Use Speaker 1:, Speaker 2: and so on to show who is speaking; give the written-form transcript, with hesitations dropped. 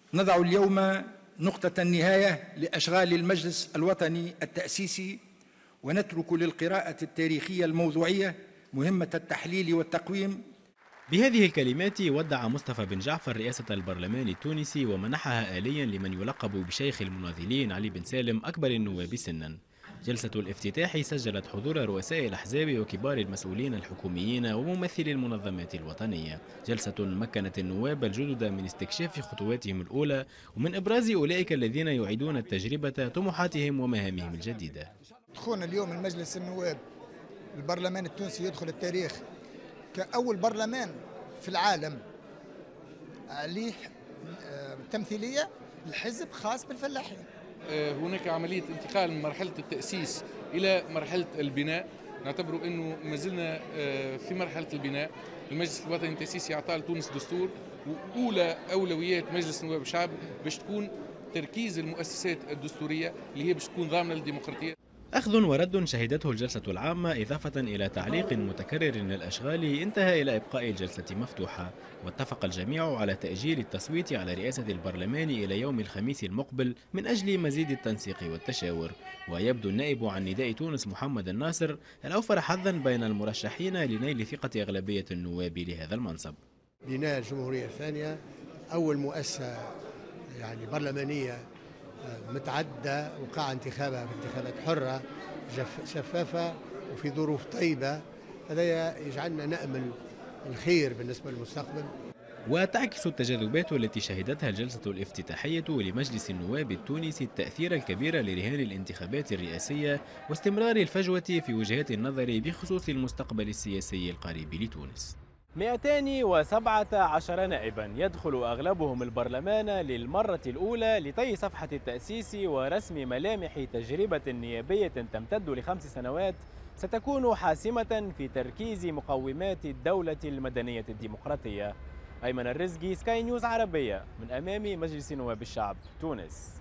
Speaker 1: نضع اليوم نقطة النهاية لأشغال المجلس الوطني التأسيسي، ونترك للقراءة التاريخية الموضوعية مهمة التحليل والتقويم.
Speaker 2: بهذه الكلمات ودع مصطفى بن جعفر رئاسة البرلمان التونسي ومنحها آليا لمن يلقب بشيخ المناضلين علي بن سالم أكبر النواب سنا. جلسة الافتتاح سجلت حضور رؤساء الأحزاب وكبار المسؤولين الحكوميين وممثلي المنظمات الوطنية. جلسة مكنت النواب الجدد من استكشاف خطواتهم الأولى ومن إبراز أولئك الذين يعيدون التجربة طموحاتهم ومهامهم الجديدة.
Speaker 3: دخولنا اليوم المجلس النواب البرلمان التونسي يدخل التاريخ كأول برلمان في العالم عليه تمثيلية لحزب خاص بالفلاحين.
Speaker 4: هناك عملية انتقال من مرحلة التأسيس إلى مرحلة البناء، نعتبر أنه ما زلنا في مرحلة البناء. المجلس الوطني التأسيسي أعطى لتونس دستور، وأولى أولويات مجلس نواب الشعب باش تكون تركيز المؤسسات الدستورية اللي هي باش تكون ضامنة للديمقراطية.
Speaker 2: أخذ ورد شهدته الجلسة العامة إضافة إلى تعليق متكرر للأشغال انتهى إلى إبقاء الجلسة مفتوحة، واتفق الجميع على تأجيل التصويت على رئاسة البرلمان إلى يوم الخميس المقبل من أجل مزيد التنسيق والتشاور. ويبدو النائب عن نداء تونس محمد الناصر الأوفر حظا بين المرشحين لنيل ثقة أغلبية النواب لهذا المنصب.
Speaker 5: بناء الجمهورية الثانية أول مؤسسة برلمانية متعدة وقع انتخابها في انتخابات حرة شفافة وفي ظروف طيبة، هذا يجعلنا نأمل الخير بالنسبة للمستقبل.
Speaker 2: وتعكس التجاذبات التي شهدتها الجلسة الافتتاحية لمجلس النواب التونسي التأثير الكبير لرهان الانتخابات الرئاسية واستمرار الفجوة في وجهات النظر بخصوص المستقبل السياسي القريب لتونس. 217 نائبا يدخل أغلبهم البرلمان للمرة الأولى لطي صفحة التأسيس ورسم ملامح تجربة نيابية تمتد ل5 سنوات ستكون حاسمة في تركيز مقومات الدولة المدنية الديمقراطية. أيمن الرزقي، سكاي نيوز عربية، من أمام مجلس نواب الشعب، تونس.